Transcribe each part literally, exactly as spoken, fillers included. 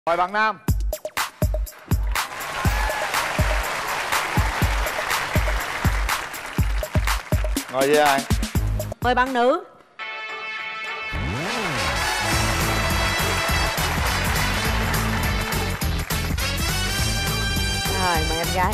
Mời bạn nam. Ngồi với ai? Mời bạn nữ. Rồi, mời em gái.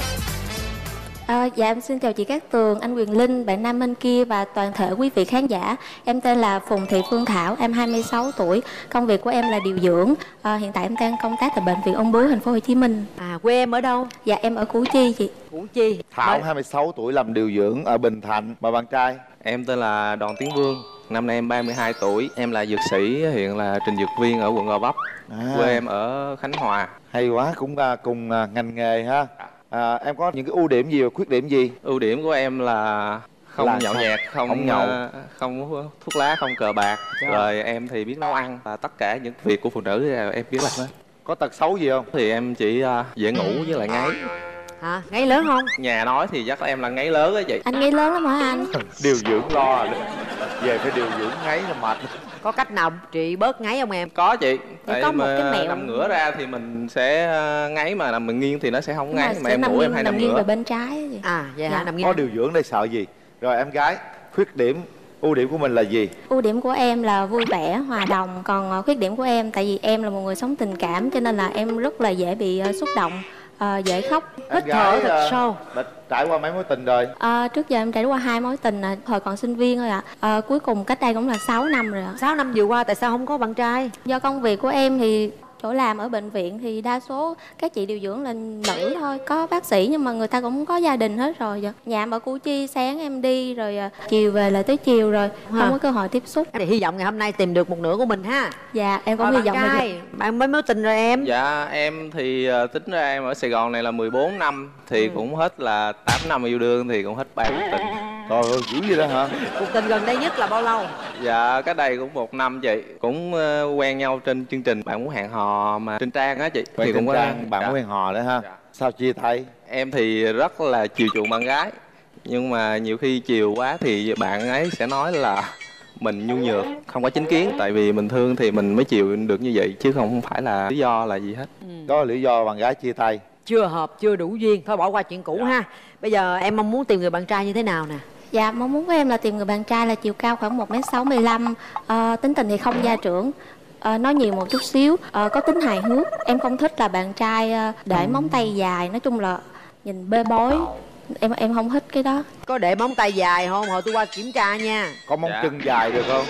À, dạ em xin chào chị Cát Tường, anh Quyền Linh, bạn nam bên kia và toàn thể quý vị khán giả. Em tên là Phùng Thị Phương Thảo, em hai mươi sáu tuổi. Công việc của em là điều dưỡng. À, hiện tại em đang công tác tại bệnh viện Ung Bướu, thành phố Hồ Chí Minh. À, quê em ở đâu? Dạ em ở Củ Chi chị. Củ Chi. Thảo Mời. hai mươi sáu tuổi làm điều dưỡng ở Bình Thạnh. Mời bạn trai. Em tên là Đoàn Tiến Vương, năm nay em ba mươi hai tuổi. Em là dược sĩ, hiện là trình dược viên ở quận Gò Vấp. À, Quê em ở Khánh Hòa. hay quá, cũng uh, cùng uh, ngành nghề ha. À, em có những cái ưu điểm gì và khuyết điểm gì? Ưu điểm của em là không Là nhậu sao? nhẹt, không Không nhậu. ờ, không hút thuốc lá, không cờ bạc. Rồi. Rồi em thì biết nấu ăn, và tất cả những việc của phụ nữ thì em biết làm hết. Có tật xấu gì không? Thì em chỉ ờ, dễ ngủ với lại ngáy. Hả? Ngáy lớn không? Nhà nói thì chắc là em là ngáy lớn á chị. Anh nghĩ lớn lắm hả anh? Điều dưỡng lo à. Về phải điều dưỡng ngáy là mệt. Có cách nào trị bớt ngáy không em? Có chị. Thì có một mà cái mẹo. nằm ngửa ra thì mình sẽ ờ, ngáy, mà nằm mình nghiêng thì nó sẽ không ngáy. Mà Mà sẽ em nằm ngủ em nghiêng, hay nằm nằm nghiêng về ngửa. bên trái á chị. À, vậy hả? Dạ. Nằm nghiêng. Có điều dưỡng đây sợ gì? Rồi em gái, khuyết điểm, ưu điểm của mình là gì? Ưu điểm của em là vui vẻ, hòa đồng. Còn ờ, khuyết điểm của em, tại vì em là một người sống tình cảm, cho nên là em rất là dễ bị ờ, xúc động, ờ, dễ khóc. Hít thở thật ờ, sâu. đã trải qua mấy mối tình rồi? À, trước giờ em trải qua hai mối tình, à, thời còn sinh viên thôi ạ. À. Cuối cùng cách đây cũng là sáu năm rồi ạ. Sáu năm vừa qua tại sao không có bạn trai? Do công việc của em thì chỗ làm ở bệnh viện thì đa số các chị điều dưỡng là nữ thôi, có bác sĩ nhưng mà người ta cũng có gia đình hết rồi. Nhà em ở Củ Chi, sáng em đi rồi à, chiều về là tới chiều rồi, Ha. không có cơ hội tiếp xúc. Thì hy vọng ngày hôm nay tìm được một nửa của mình ha. Dạ em cũng Rồi, hy bạn vọng là trai, bạn mới mối tình rồi em. Dạ em thì ờ, tính ra em ở Sài Gòn này là mười bốn năm. Thì Ừ. cũng hết là tám năm yêu đương, thì cũng hết ba cuộc tình. Trời ơi, dữ vậy đó hả? Cuộc tình gần đây nhất là bao lâu? Dạ cách đây cũng một năm chị. Cũng ờ, quen nhau trên chương trình Bạn Muốn Hẹn Hò mà trên trang á chị. Thì cũng có trang bạn dạ. có hẹn hò đó ha. Dạ. Sao chia tay? Em thì rất là chiều chuộng bạn gái. Nhưng mà nhiều khi chiều quá thì bạn ấy sẽ nói là mình nhu nhược, không có chính kiến. Tại vì mình thương thì mình mới chịu được như vậy, chứ không phải là lý do là gì hết. Có lý do bạn gái chia tay. Chưa hợp, chưa đủ duyên. Thôi bỏ qua chuyện cũ ha. Bây giờ em mong muốn tìm người bạn trai như thế nào nè? Dạ mong muốn của em là tìm người bạn trai là chiều cao khoảng một mét sáu mươi lăm, à, tính tình thì không gia trưởng, à, nói nhiều một chút xíu, à, có tính hài hước. Em không thích là bạn trai à, để móng tay dài, nói chung là nhìn bê bối. Em em không thích cái đó. Có để móng tay dài không? Hồi tôi qua kiểm tra nha. Có móng Dạ. chân dài được không?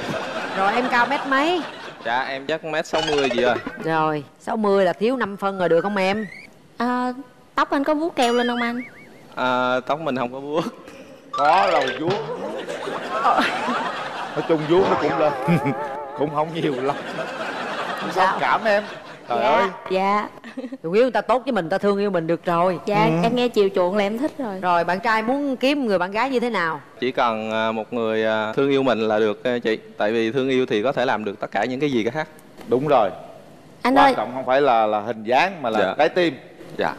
Rồi em cao mét mấy? Dạ em chắc mét sáu mươi gì rồi. Rồi, sáu mươi là thiếu năm phân rồi được không em? À, tóc anh có vuốt keo lên không anh? À, tóc mình không có vuốt. Có đầu vuốt. Nói chung vuốt nó cũng lên. Cũng không nhiều lắm. Sao cảm em? Trời dạ, ơi. dạ, Chủ yếu người ta tốt với mình, ta thương yêu mình được rồi. dạ em nghe chiều chuộng là em thích rồi. Rồi bạn trai muốn kiếm người bạn gái như thế nào? Chỉ cần à, một người à, thương yêu mình là được à, chị. Tại vì thương yêu thì có thể làm được tất cả những cái gì khác. Đúng rồi. Anh Quan ơi, trọng không phải là là hình dáng mà là Dạ. trái tim. Dạ.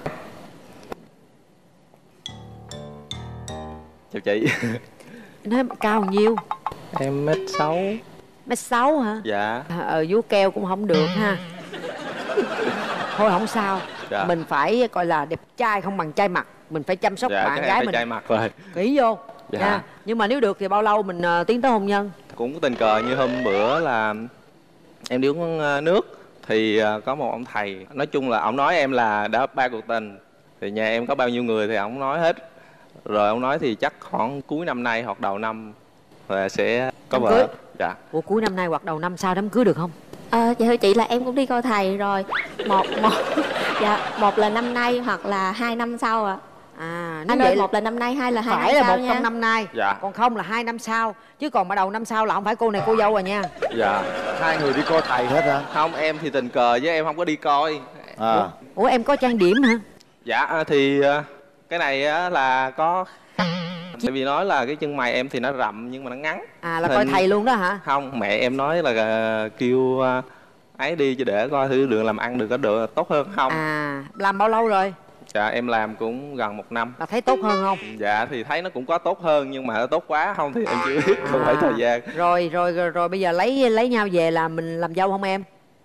Chào chị. Nói cao bao nhiêu? Em mét sáu. Mét sáu hả? Dạ. À, ờ vuốt keo cũng không được ha. Thôi không sao. Dạ. Mình phải gọi là đẹp trai không bằng trai mặt. Mình phải chăm sóc Dạ bạn chắc em gái phải mình chai mặt rồi. kỹ vô. Dạ. Nha. Nhưng mà nếu được thì bao lâu mình ờ, tiến tới hôn nhân? Cũng tình cờ như hôm bữa là em đi uống ờ, nước. Thì ờ, có một ông thầy. Nói chung là ông nói em là đã ba cuộc tình. Thì nhà em có bao nhiêu người thì ông nói hết. Rồi ông nói thì chắc khoảng cuối năm nay hoặc đầu năm là sẽ có Đám vợ. cưới. Dạ. Ủa cuối năm nay hoặc đầu năm sau đám cưới được không? à, dạ thưa chị là em cũng đi coi thầy rồi. Một một dạ một là năm nay hoặc là hai năm sau ạ. À, nếu Anh vậy ơi, là một là năm nay, hai là hai phải năm là sau một nha. trong năm nay. Dạ. Còn không là hai năm sau. Chứ còn mà đầu năm sau là không phải cô này cô dâu rồi nha. Dạ. Hai người đi coi thầy hết hả? Không, em thì tình cờ chứ em không có đi coi. À. Ủa em có trang điểm hả? Dạ à, thì à, cái này á, là có tại vì nói là cái chân mày em thì nó rậm nhưng mà nó ngắn. À là Hình- coi thầy luôn đó hả? Không, mẹ em nói là à, kêu à, ấy đi cho để coi thử đường làm ăn được có được tốt hơn không. À làm bao lâu rồi? Dạ em làm cũng gần một năm. Là thấy tốt hơn không? Dạ thì thấy nó cũng có tốt hơn, nhưng mà nó tốt quá không thì em chưa biết, không phải thời gian. Rồi rồi rồi rồi bây giờ lấy lấy nhau về là mình làm dâu không em?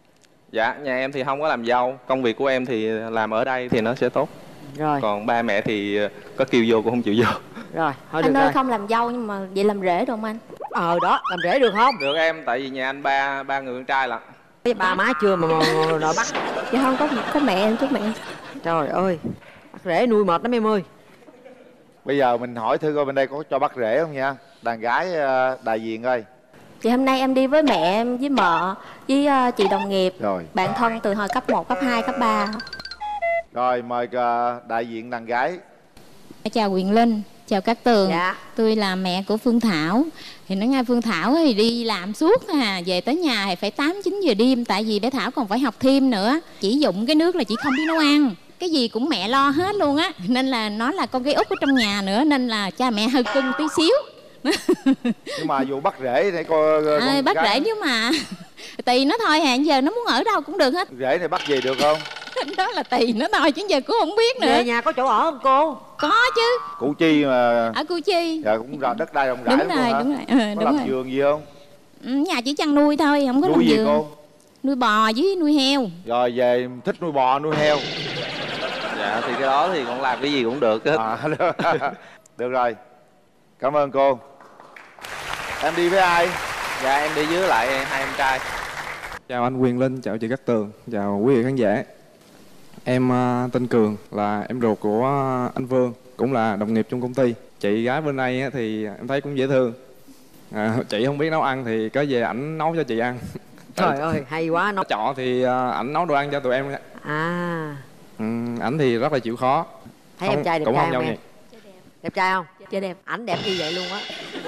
Dạ, nhà em thì không có làm dâu. Công việc của em thì làm ở đây thì nó sẽ tốt. Rồi. Còn ba mẹ thì có kêu vô cũng không chịu vô. Rồi, thôi Anh được ơi rồi. không làm dâu nhưng mà vậy làm rể được không anh? Ờ đó, làm rể được không? Được em, tại vì nhà anh ba ba người con trai lận. Cái ba má chưa mà, mà, mà đòi bắt. Dạ không, có có mẹ em, chúc mẹ em. Trời ơi, bắt rể nuôi mệt lắm em ơi. Bây giờ mình hỏi thử coi bên đây có cho bắt rể không nha. Đàn gái ờ, đại diện coi. Thì hôm nay em đi với mẹ em, với mợ, với uh, chị đồng nghiệp, Rồi. bạn thân từ hồi cấp một, cấp hai, cấp ba. Rồi mời ờ, đại diện đàn gái. Chào Quyền Linh, chào các Tường. Dạ. Tôi là mẹ của Phương Thảo. Thì nói ngay Phương Thảo thì đi làm suốt à, về tới nhà thì phải tám chín giờ đêm, tại vì bé Thảo còn phải học thêm nữa. Chỉ dụng cái nước là chị không biết nấu ăn, cái gì cũng mẹ lo hết luôn á, nên là nó là con gái út ở trong nhà nữa, nên là cha mẹ hơi cưng tí xíu. Nhưng mà vụ bắt rể này coi con À, bắt gái- rể nếu mà tùy nó thôi, hẹn giờ nó muốn ở đâu cũng được hết. Rể này bắt về được không? Đó là tùy nó thôi chứ giờ cũng không biết nữa. Về nhà có chỗ ở không cô? Có chứ, Củ Chi mà. ở Củ Chi. Dạ cũng ra đất đai rộng rãi Đúng lắm rồi, luôn hả? đúng rồi, ừ, Có đúng làm rồi. vườn gì không? Ừ, nhà chỉ chăn nuôi thôi, không có Nuôi làm gì vườn. cô? Nuôi bò với nuôi heo. Rồi về thích nuôi bò nuôi heo. Dạ, thì cái đó thì con làm cái gì cũng được hết. À, được. Được rồi. Cảm ơn cô. Em đi với ai? Dạ, em đi với lại hai em trai. Chào anh Quyền Linh, chào chị Cát Tường, chào quý vị khán giả. Em uh, tên Cường, là em ruột của uh, anh Vương, cũng là đồng nghiệp trong công ty. Chị gái bên đây á, thì em thấy cũng dễ thương. À, chị không biết nấu ăn thì có về ảnh nấu cho chị ăn. Trời ơi, hay quá nó. Ở trọ thì uh, ảnh nấu đồ ăn cho tụi em. À, Ừ, ảnh thì rất là chịu khó. thấy Không- em trai đẹp cũng trai không không nhau em? nhỉ. Đẹp trai không? Dạ đẹp. Ảnh đẹp như vậy luôn á.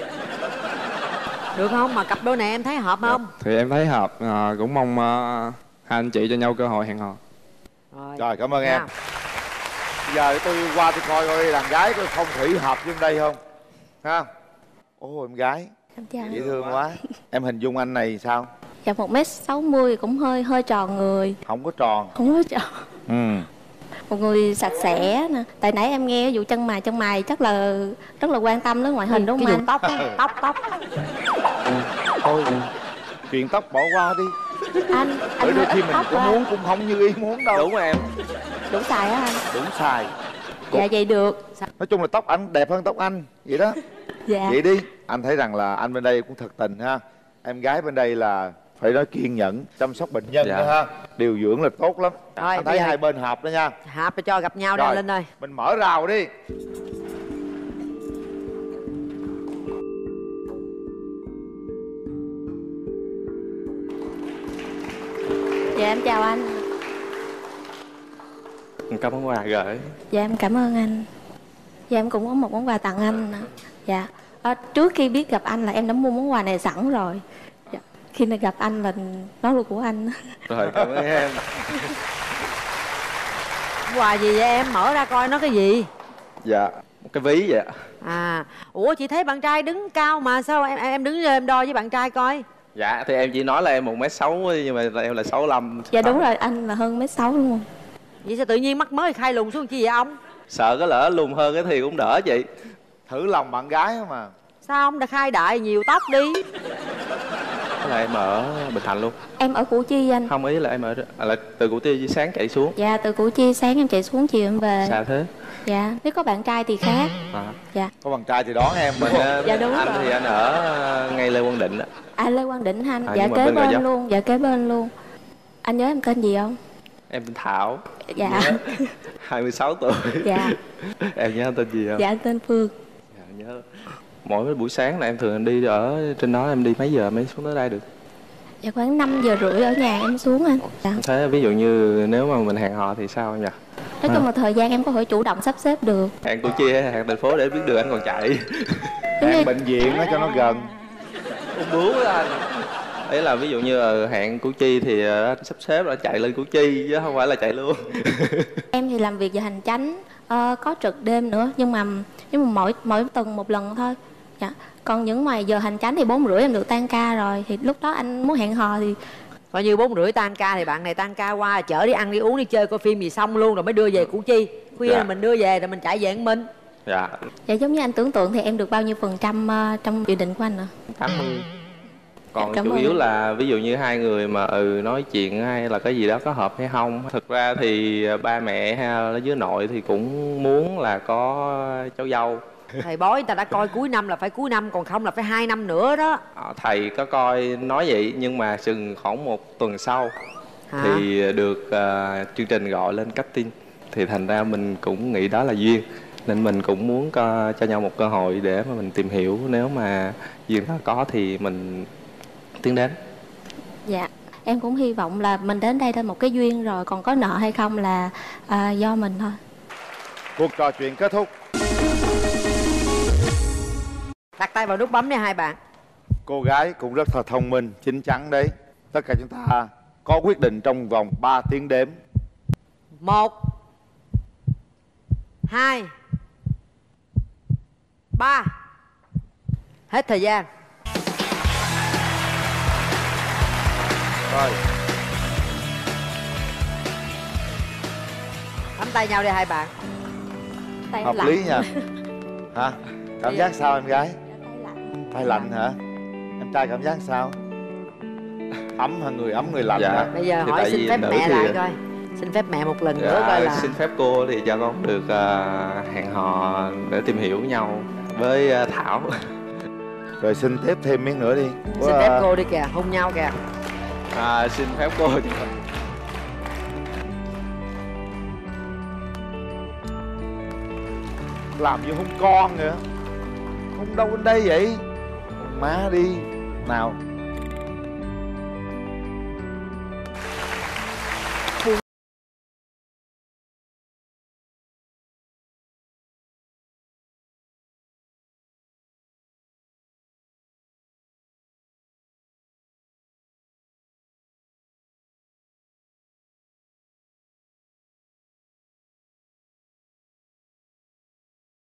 Được không? Mà cặp đôi này em thấy hợp không? Thì em thấy hợp, uh, cũng mong uh, hai anh chị cho nhau cơ hội hẹn hò. Rồi, Rồi cảm ơn Nha. em. Bây giờ tôi qua tôi coi coi đàn gái coi phong thủy hợp với đây không. Ha. Ồ em gái Em chào. dễ thương quá. Em hình dung anh này sao? Dạ một mét sáu mươi, cũng hơi hơi tròn người, Không có tròn. không có tròn. Ừ. Một người sạch sẽ nè. Tại nãy em nghe vụ chân mày chân mày chắc là rất là quan tâm đến ngoại hình đúng cái không vụ anh? tóc á, tóc tóc. Thôi chuyện tóc bỏ qua đi. Anh, Bởi anh đôi hơi khi ít mình tóc có quá. muốn cũng không như ý muốn đâu. Đúng rồi em. Đủ xài á anh? Đúng xài. Dạ vậy được. Nói chung là tóc anh đẹp hơn tóc anh. Vậy đó. Dạ. Vậy đi. Anh thấy rằng là anh bên đây cũng thật tình ha. Em gái bên đây là phải nói kiên nhẫn, chăm sóc bệnh nhân Dạ. đó ha. Điều dưỡng là tốt lắm. Rồi, Anh bây thấy giờ- hai bên hợp đó nha. Hợp để cho gặp nhau đây Rồi. Linh ơi. Mình mở rào đi. Dạ em chào anh. Cảm ơn quà gửi. Dạ em cảm ơn anh. Dạ em cũng có một món quà tặng anh. Dạ. À, trước khi biết gặp anh là em đã mua món quà này sẵn rồi. Dạ. Khi này gặp anh là nó là của anh. Rồi, cảm ơn em. Quà gì vậy em? Mở ra coi nó cái gì? Dạ, một cái ví vậy ạ. À, ủa chị thấy bạn trai đứng cao mà sao em em đứng lên em đo với bạn trai coi. Dạ, thì em chỉ nói là em một mét sáu nhưng mà em là sáu lăm. Dạ đúng rồi, anh là hơn mét sáu đúng không? Vậy sao tự nhiên mắt mới khai lùn xuống chi vậy ông? Sợ có lỡ lùn hơn cái thì cũng đỡ chị. Thử lòng bạn gái mà. Sao ông đã khai đại nhiều tóc đi? Thế là em ở Bình Thạnh luôn. Em ở Củ Chi anh. Không, ý là em ở à, là từ Củ Chi sáng chạy xuống. Dạ từ Củ Chi sáng em chạy xuống chiều em về. Xa thế. Dạ nếu có bạn trai thì khác. À. Dạ. Có bạn trai thì đón em. Mình đúng không? ờ, Dạ, đúng anh rồi. thì anh ở ờ, ngay Lê Quang Định á. À Lê Quang Định anh. À, Dạ nhưng mà kế bên Gò bên Vấp. luôn. Dạ kế bên luôn. Anh nhớ em tên gì không? Em tên Thảo. Dạ. hai mươi sáu tuổi. Dạ. Em nhớ tên gì không? Dạ anh tên Phương. Dạ, nhớ. Mỗi buổi sáng là em thường em đi ở trên đó, em đi mấy giờ mới xuống tới đây được? Dạ khoảng năm giờ rưỡi ở nhà em xuống anh. Dạ. Thế ví dụ như nếu mà mình hẹn hò thì sao nhỉ? Nói chung là thời gian em có thể chủ động sắp xếp được. Hẹn Củ Chi hay hẹn thành phố để biết đường anh còn chạy? Giống như Hẹn bệnh viện nó cho nó gần. Ung bướu đó anh. Ấy là ví dụ như ờ, hẹn Củ Chi thì ờ, anh sắp xếp là chạy lên Củ Chi chứ không phải là chạy luôn. em thì làm việc giờ hành chánh, ờ, có trực đêm nữa nhưng mà nhưng mà mỗi mỗi tuần một lần thôi. Dạ. Còn những ngày giờ hành chánh thì bốn rưỡi em được tan ca rồi, thì lúc đó anh muốn hẹn hò thì Coi như bốn rưỡi tan ca thì bạn này tan ca qua chở đi ăn đi uống đi chơi coi phim gì xong luôn rồi mới đưa về Củ Chi. Khuya Dạ. là mình đưa về rồi mình chạy về một mình. Dạ. dạ giống như anh tưởng tượng thì em được bao nhiêu phần trăm ờ, trong dự định của anh nữa? tám mươi. Còn Cảm chủ ơn yếu em. là ví dụ như hai người mà ừ nói chuyện hay là cái gì đó có hợp hay không. Thực ra thì ba mẹ hay là với nội thì cũng muốn là có cháu dâu. Thầy bói người ta đã coi cuối năm là phải cuối năm, còn không là phải hai năm nữa đó. Ờ, thầy có coi nói vậy nhưng mà chừng khoảng một tuần sau Hả? thì được ờ, chương trình gọi lên casting, thì thành ra mình cũng nghĩ đó là duyên, nên mình cũng muốn co, cho nhau một cơ hội để mà mình tìm hiểu, nếu mà duyên đó có thì mình tiến đến. Dạ, em cũng hy vọng là mình đến đây là một cái duyên rồi, còn có nợ hay không là à, do mình thôi. Cuộc trò chuyện kết thúc. Đặt tay vào nút bấm nha hai bạn. Cô gái cũng rất là thông minh, chín chắn đấy. Tất cả chúng ta có quyết định trong vòng ba tiếng đếm. Một, hai, ba. Hết thời gian. Rồi, Nắm tay nhau đi hai bạn. Tay hợp lạnh. lý nha. Hả? Cảm giác sao em gái? Tay lạnh. Tay lạnh hả? Em trai cảm giác sao? Ấm hả? Người ấm người lạnh Dạ. hả? Bây giờ Thì hỏi tại xin vì phép nữ mẹ thì- lại coi. Xin phép mẹ một lần nữa Dạ, coi là. xin phép cô thì cho con được ờ, hẹn hò để tìm hiểu nhau với ờ, Thảo. Rồi xin tiếp thêm miếng nữa đi. Xin Có, phép à, cô đi kìa, hôn nhau kìa. À, xin phép cô cho làm như hôn con nữa. Hôn đâu bên đây vậy? Hôn má đi. Nào.